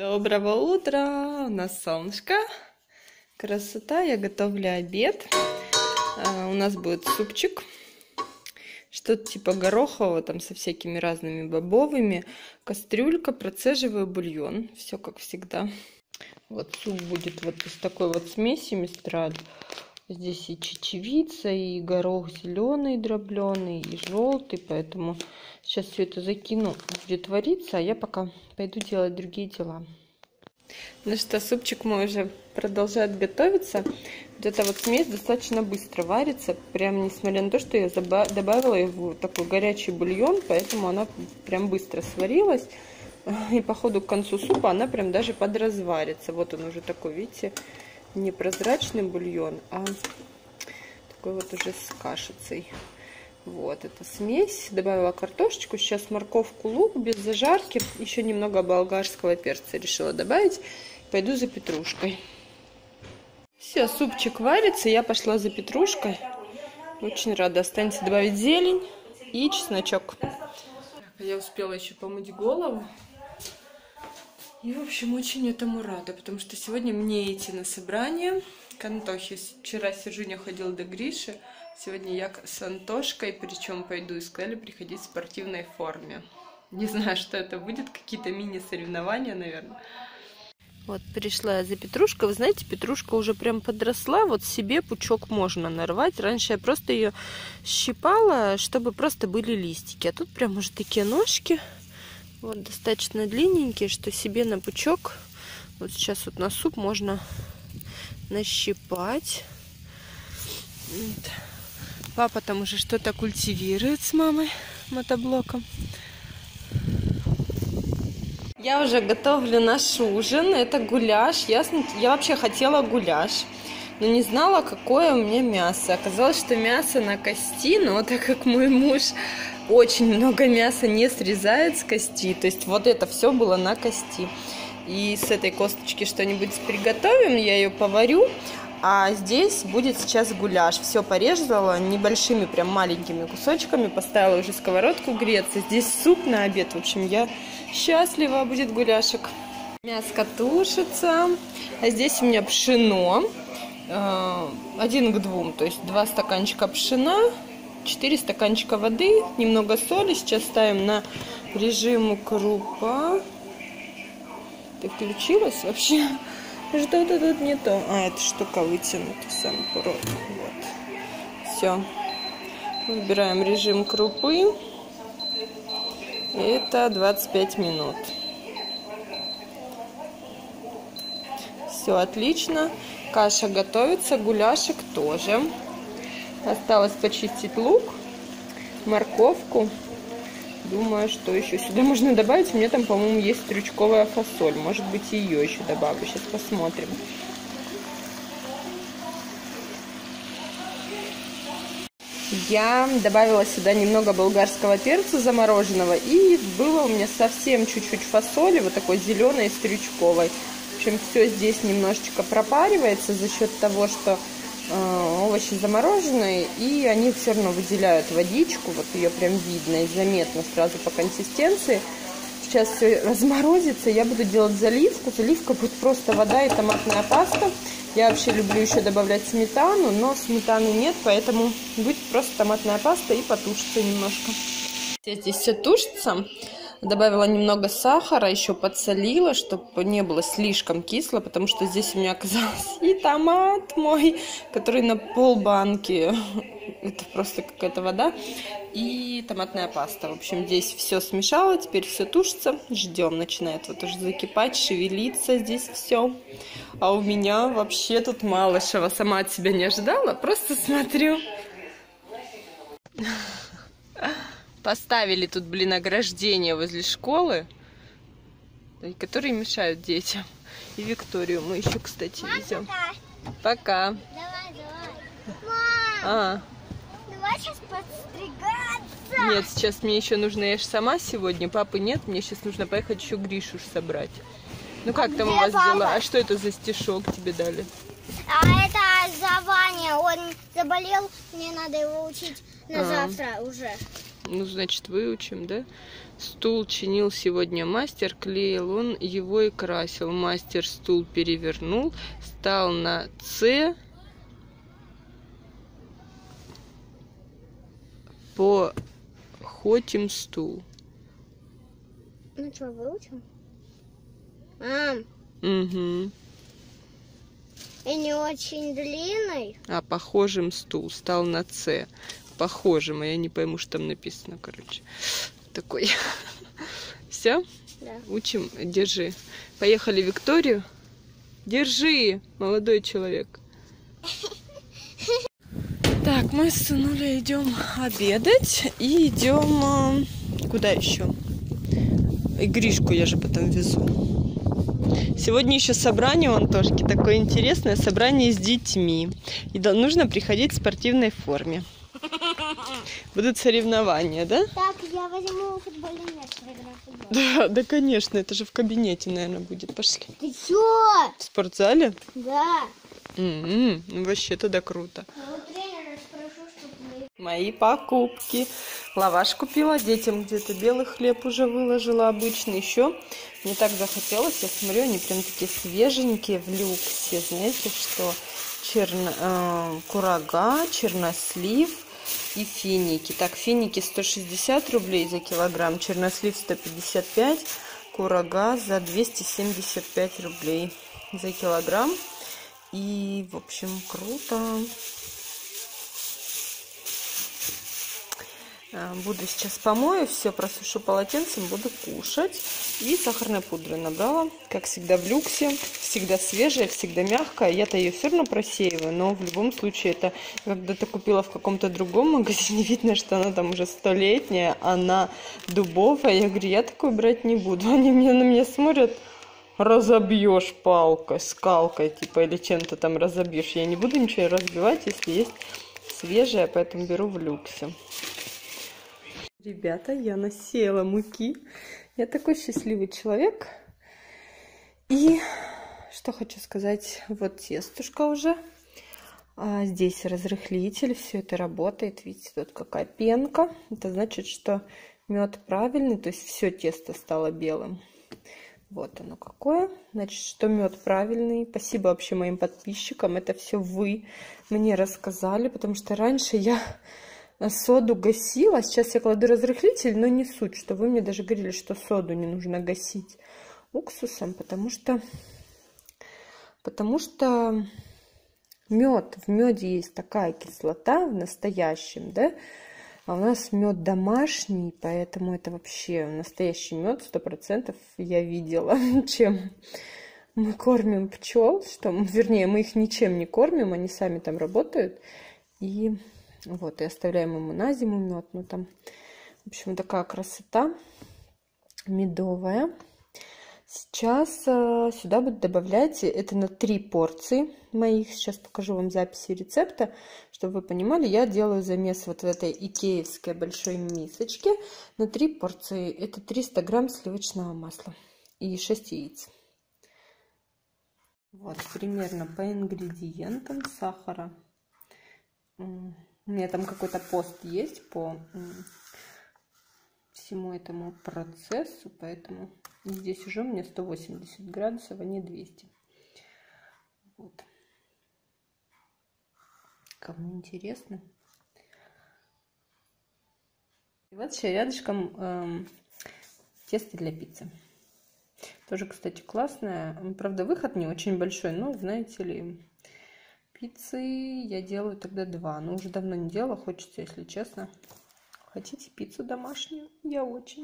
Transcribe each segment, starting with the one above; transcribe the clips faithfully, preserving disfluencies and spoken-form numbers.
Доброго утра! У нас солнышко. Красота. Я готовлю обед. А, у нас будет супчик. Что-то типа горохового, там со всякими разными бобовыми. Кастрюлька, процеживаю бульон. Все как всегда. Вот суп будет вот из такой вот смеси мистраль. Здесь и чечевица, и горох зеленый дробленый, и желтый. Поэтому сейчас все это закину, будет вариться, а я пока пойду делать другие дела. Ну что, супчик мой уже продолжает готовиться. Вот эта вот смесь достаточно быстро варится. Прям несмотря на то, что я добавила его в такой горячий бульон, поэтому она прям быстро сварилась. И по ходу к концу супа она прям даже подразварится. Вот он уже такой, видите, не прозрачный бульон, а такой вот уже с кашицей. Вот эта смесь. Добавила картошечку, сейчас морковку, лук без зажарки, еще немного болгарского перца решила добавить. Пойду за петрушкой. Все, супчик варится, я пошла за петрушкой. Очень рада. Останется добавить зелень и чесночок. Я успела еще помыть голову. И, в общем, очень этому рада, потому что сегодня мне идти на собрание к Антохе. Вчера Сержуня ходил до Гриши, сегодня я с Антошкой, причем пойду, и сказали приходить в спортивной форме. Не знаю, что это будет, какие-то мини-соревнования, наверное. Вот пришла я за петрушкой. Вы знаете, петрушка уже прям подросла, вот себе пучок можно нарвать. Раньше я просто ее щипала, чтобы просто были листики, а тут прям уже такие ножки. Вот достаточно длинненькие, что себе на пучок. Вот сейчас вот на суп можно нащипать. Вот. Папа там уже что-то культивирует с мамой мотоблоком. Я уже готовлю наш ужин. Это гуляш. Я, я вообще хотела гуляш, но не знала, какое у меня мясо. Оказалось, что мясо на кости, но так как мой муж очень много мяса не срезает с кости, то есть вот это все было на кости. И с этой косточки что-нибудь приготовим, я ее поварю. А здесь будет сейчас гуляш. Все порезала небольшими, прям маленькими кусочками. Поставила уже сковородку греться. Здесь суп на обед. В общем, я счастлива, будет гуляшек. Мяско тушится. А здесь у меня пшено. Один к двум, то есть два стаканчика пшена, четыре стаканчика воды, немного соли. Сейчас ставим на режим крупа. Ты включилась вообще? Что-то тут не то. А, это штука вытянута сам провод. Вот. Все. Выбираем режим крупы. Это двадцать пять минут. Все отлично. Каша готовится, гуляшек тоже. Осталось почистить лук, морковку. Думаю, что еще сюда можно добавить. У меня там, по-моему, есть стручковая фасоль. Может быть, ее еще добавлю. Сейчас посмотрим. Я добавила сюда немного болгарского перца замороженного. И было у меня совсем чуть-чуть фасоли, вот такой зеленой стручковой. В общем, все здесь немножечко пропаривается за счет того, что овощи замороженные, и они все равно выделяют водичку, вот ее прям видно и заметно сразу по консистенции. Сейчас все разморозится, я буду делать заливку. Заливка будет просто вода и томатная паста. Я вообще люблю еще добавлять сметану, но сметаны нет, поэтому будет просто томатная паста и потушится немножко. Здесь все тушится. Добавила немного сахара, еще подсолила, чтобы не было слишком кисло, потому что здесь у меня оказался и томат мой, который на полбанки, это просто какая-то вода, и томатная паста. В общем, здесь все смешала, теперь все тушится, ждем, начинает вот уже закипать, шевелиться здесь все. А у меня вообще тут Малышева, сама от себя не ожидала, просто смотрю. Поставили тут, блин, ограждение возле школы, которые мешают детям. И Викторию мы еще, кстати, везем. Пока. Давай, давай. Мам, а. давай сейчас подстригаться. Нет, сейчас мне еще нужно, я же сама сегодня, папы нет, мне сейчас нужно поехать еще Гришу собрать. Ну как а там у вас папа? Дела? А что это за стишок тебе дали? А это за Ваня, он заболел, мне надо его учить на а. завтра уже. Ну, значит, выучим, да? Стул чинил сегодня мастер, клеил он его и красил. Мастер стул перевернул, стал на С. Похотим стул. Ну что, выучим? Мам, Угу. и не очень длинный. А похожим стул стал на С. Похожим, а я не пойму, что там написано, короче. Такой. Все? Да. Учим. Держи. Поехали в Викторию. Держи, молодой человек. Так, мы с сынулей идем обедать и идем куда еще? Игришку я же потом везу. Сегодня еще собрание у Антошки такое интересное, собрание с детьми. И нужно приходить в спортивной форме. Будут соревнования, да? Так, я возьму футбольный мяч, поиграю в футбол. Да, да, конечно, это же в кабинете, наверное, будет. Пошли. Ты чё? В спортзале? Да. М-м, ну, вообще тогда круто. Я у тренера спрошу, чтобы мы... Мои покупки. Лаваш купила, детям где-то белый хлеб уже выложила обычный. Еще мне так захотелось, я смотрю, они прям такие свеженькие в люксе. Знаете, что черно, э, курага, чернослив и финики. Так, финики сто шестьдесят рублей за килограмм, чернослив сто пятьдесят пять, курага за двести семьдесят пять рублей за килограмм. И, в общем, круто. Буду сейчас помою, все просушу полотенцем, буду кушать. И сахарной пудры набрала, как всегда в люксе. Всегда свежая, всегда мягкая. Я-то ее все равно просеиваю, но в любом случае это когда-то купила в каком-то другом магазине. Видно, что она там уже столетняя, она дубовая. Я говорю, я такую брать не буду. Они меня, на меня смотрят, разобьешь палкой, скалкой, типа, или чем-то там разобьешь. Я не буду ничего разбивать, если есть свежая, поэтому беру в люксе. Ребята, я насеяла муки. Я такой счастливый человек. И что хочу сказать, вот тестушка уже. А здесь разрыхлитель, все это работает. Видите, тут какая пенка. Это значит, что мед правильный, то есть все тесто стало белым. Вот оно какое. Значит, что мед правильный. Спасибо вообще моим подписчикам. Это все вы мне рассказали, потому что раньше я соду гасила. Сейчас я кладу разрыхлитель, но не суть, что вы мне даже говорили, что соду не нужно гасить уксусом, потому что потому что мед, в меде есть такая кислота в настоящем, да, а у нас мед домашний, поэтому это вообще настоящий мед, сто процентов я видела, чем мы кормим пчел, что, вернее, мы их ничем не кормим, они сами там работают, и вот, и оставляем ему на зиму мед, ну там, в общем, такая красота медовая. Сейчас э, сюда буду добавлять, это на три порции моих, сейчас покажу вам записи рецепта, чтобы вы понимали, я делаю замес вот в этой икеевской большой мисочке на три порции, это триста грамм сливочного масла и шесть яиц. Вот, примерно по ингредиентам сахара. У меня там какой-то пост есть по всему этому процессу, поэтому здесь уже у меня сто восемьдесят градусов, а не двести. Вот. Кому интересно. И вот еще рядышком эм, тесто для пиццы. Тоже, кстати, классное. Правда, выход не очень большой, но, знаете ли, пиццы я делаю тогда два. Но уже давно не делала, хочется, если честно. Хотите пиццу домашнюю? Я очень.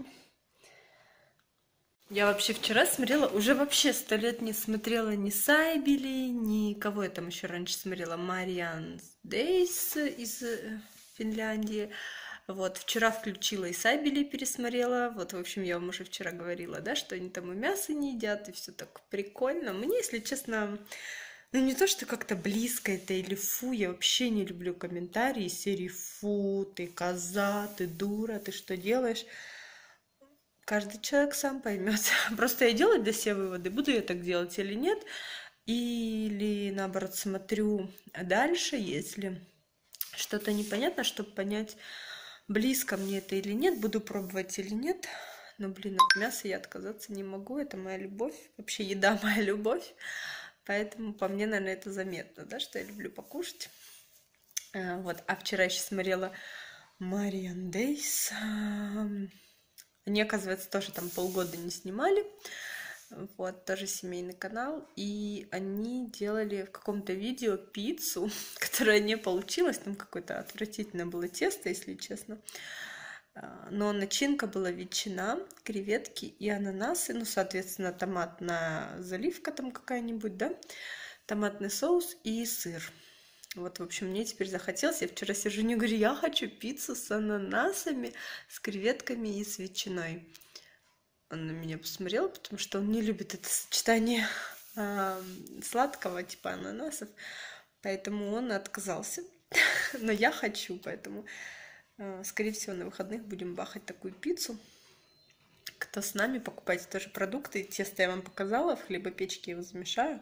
Я вообще вчера смотрела, уже вообще сто лет не смотрела ни Сайбели, ни кого я там еще раньше смотрела, Мариан Дейс из Финляндии. Вот, вчера включила и Сайбели пересмотрела. Вот, в общем, я вам уже вчера говорила, да, что они там и мясо не едят, и все так прикольно. Мне, если честно, ну не то, что как-то близко это или фу, я вообще не люблю комментарии серии фу, ты коза, ты дура, ты что делаешь? Каждый человек сам поймет. Просто я делаю для себя выводы, буду я так делать или нет. Или наоборот смотрю дальше, если что-то непонятно, чтобы понять, близко мне это или нет, буду пробовать или нет. Но, блин, от мяса я отказаться не могу. Это моя любовь. Вообще еда моя любовь. Поэтому по мне, наверное, это заметно, да, что я люблю покушать. А, вот. А вчера еще смотрела Marian Days. Они, оказывается, тоже там полгода не снимали. Вот, тоже семейный канал. И они делали в каком-то видео пиццу, которая не получилась. Там какое-то отвратительное было тесто, если честно. Но начинка была ветчина, креветки и ананасы. Ну, соответственно, томатная заливка там какая-нибудь, да? Томатный соус и сыр. Вот, в общем, мне теперь захотелось. Я вчера сижу и говорю, я хочу пиццу с ананасами, с креветками и с ветчиной. Он на меня посмотрел, потому что он не любит это сочетание э, сладкого, типа ананасов. Поэтому он отказался. Но я хочу, поэтому, э, скорее всего, на выходных будем бахать такую пиццу. Кто с нами, покупайте тоже продукты. Тесто я вам показала, в хлебопечке его замешаю.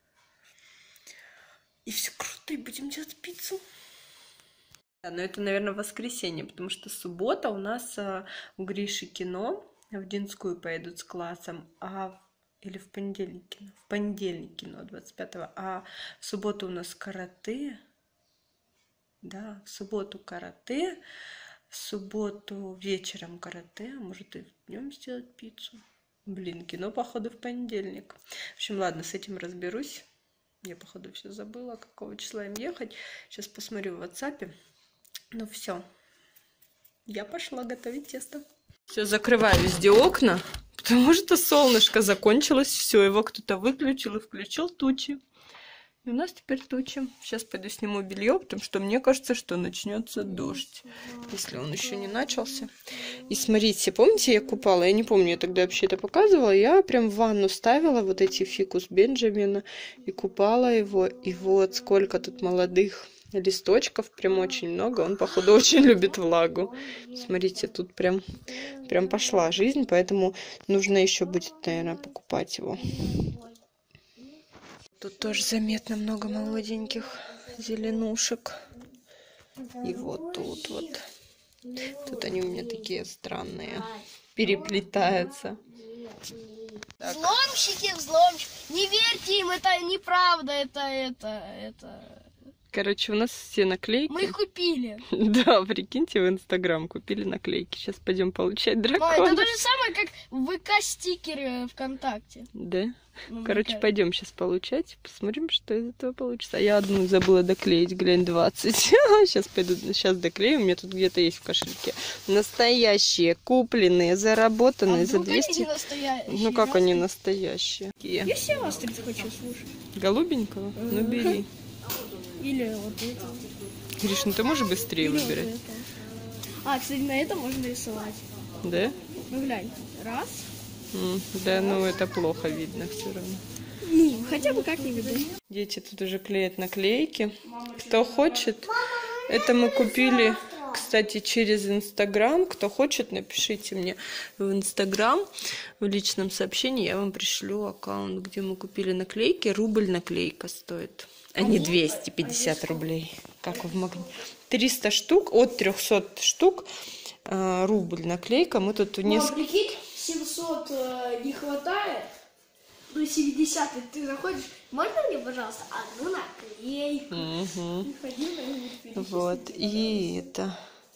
И все круто, и будем делать пиццу. Да, но это, наверное, воскресенье, потому что суббота у нас э, у Гриши кино. В Динскую поедут с классом, а или в понедельник кино. В понедельник кино, двадцать пятого. А в субботу у нас карате. Да, в субботу карате. В субботу вечером карате. А может и днем сделать пиццу. Блин, кино, походу, в понедельник. В общем, ладно, с этим разберусь. Я, походу, все забыла, какого числа им ехать. Сейчас посмотрю в WhatsApp. Ну все. Я пошла готовить тесто. Все, закрываю везде окна, потому что солнышко закончилось. Все, его кто-то выключил и включил тучи. И у нас теперь тучи. Сейчас пойду сниму белье, потому что мне кажется, что начнется дождь. Если он еще не начался. И смотрите, помните, я купала? Я не помню, я тогда вообще это показывала. Я прям в ванну ставила вот эти фикус Бенджамина и купала его. И вот сколько тут молодых листочков, прям очень много. Он, походу, очень любит влагу. Смотрите, тут прям, прям пошла жизнь, поэтому нужно еще будет, наверное, покупать его. Тут тоже заметно много молоденьких зеленушек. И вот тут вот. Тут они у меня такие странные. Переплетаются. Так. Взломщики, взломщики. Не верьте им, это неправда, это, это, это... Короче, у нас все наклейки. Мы их купили. Да, прикиньте, в Инстаграм купили наклейки. Сейчас пойдем получать дракона. Но это то же самое, как ВК-стикеры ВКонтакте. Да? Ну, Короче, мне пойдем сейчас получать. Посмотрим, что из этого получится. А я одну забыла доклеить, глянь, двадцать. Сейчас пойду, сейчас доклею. У меня тут где-то есть в кошельке. Настоящие, купленные, заработанные а за двести. Ну как они настоящие? Я все астрицу хочу слушать. Голубенького? Ну бери. Или вот это. Гриш, ну ты можешь быстрее Или выбирать? вот это. А, кстати, на это можно рисовать. Да? Ну глянь. Раз. М, да, ну это плохо видно все равно. Ну, хотя бы как-нибудь. Дети тут уже клеят наклейки. Кто хочет, это мы купили, кстати, через Инстаграм. Кто хочет, напишите мне в Инстаграм, в личном сообщении. Я вам пришлю аккаунт, где мы купили наклейки. Рубль наклейка стоит, а не двести пятьдесят рублей, как в магните. триста штук, от трехсот штук, э, рубль наклейка. Мы тут несколько... прикинь, семьсот э, не хватает. До семидесят ты заходишь, можно мне, пожалуйста, одну наклейку? Угу. Вот, и это...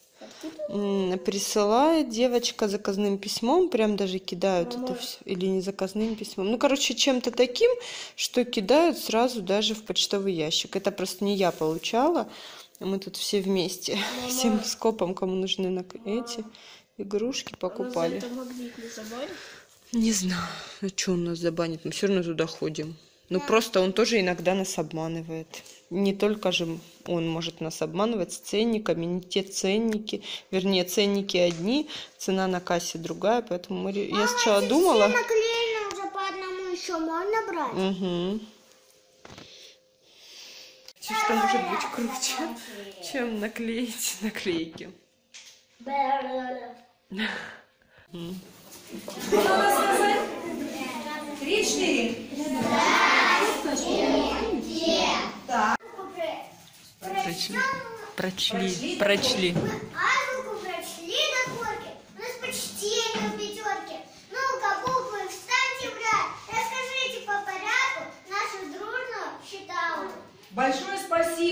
Присылает девочка заказным письмом, прям даже кидают Мама. Это все, или не заказным письмом. Ну, короче, чем-то таким, что кидают сразу даже в почтовый ящик. Это просто не я получала, мы тут все вместе, Мама. Всем скопом, кому нужны на эти игрушки, покупали. Это магнит не забанит? Не знаю, а что он нас забанит, мы все равно туда ходим. Ну, просто он тоже иногда нас обманывает. Не только же он может нас обманывать с ценниками, не те ценники. Вернее, ценники одни, цена на кассе другая. Поэтому мы... Мама, я сначала думала... Все наклеены уже по одному еще, можно брать? Угу. Что может быть круче, чем наклеить наклейки? Три-четыре. Прочли, прочли, прочли.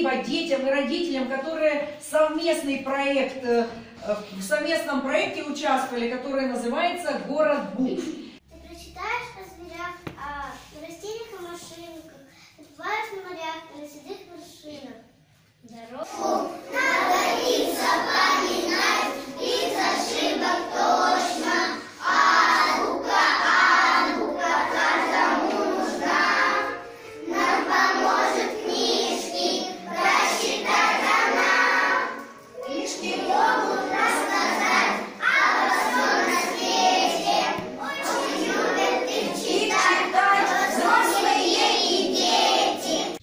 спасибо детям и родителям, которые совместный проект, э, в совместном проекте участвовали, который называется «Город Бук». Ты прочитаешь о зверях, о растениях и машинках, отплываешь на морях и на седых вершинах. Дорогу надо их запоминать, из ошибок точно. Азбука, азбука каждому нужна. Нам поможет книжки прочитать она. Книжки могут рассказать обо всем на свете. Очень любят их читать взрослые и дети.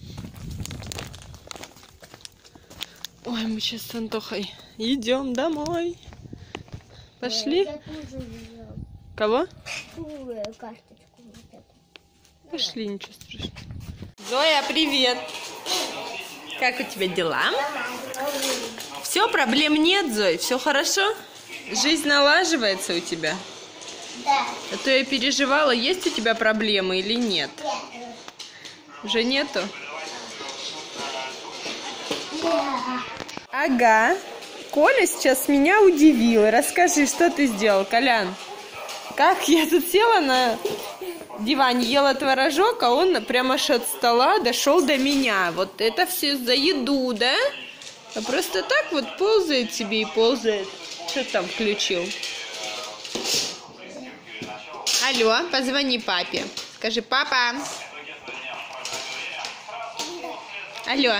Ой, мы сейчас с Антохой идем домой. Пошли? Я тоже взял. Кого? Карточку вот эту. Пошли, ничего страшного. Зоя, привет! Как у тебя дела? Все, проблем нет, Зой? Все хорошо? Жизнь налаживается у тебя? Да. А то я переживала, есть у тебя проблемы или нет? Уже нету? Да. Ага. Коля сейчас меня удивил. Расскажи, что ты сделал, Колян? Как я тут села на диване, ела творожок, а он прямо аж от стола дошел до меня. Вот это все за еду, да? А просто так вот ползает себе и ползает. Что ты там включил? Алло, позвони папе. Скажи, папа. Алло.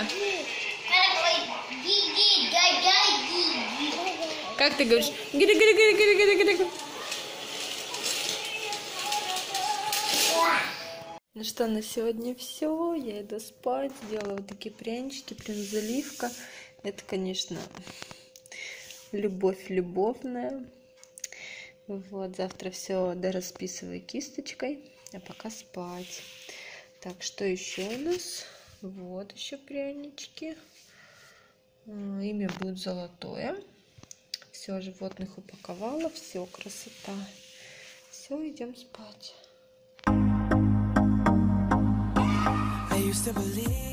Как ты говоришь? Ну что, на сегодня все. Я иду спать. Сделала вот такие прянички, прям заливка. Это, конечно, любовь любовная. Вот, завтра все дорасписываю кисточкой. А пока спать. Так, что еще у нас? Вот еще прянички. Имя будет Золотое. Все, животных упаковала. Все, красота. Все, идем спать. I used to believe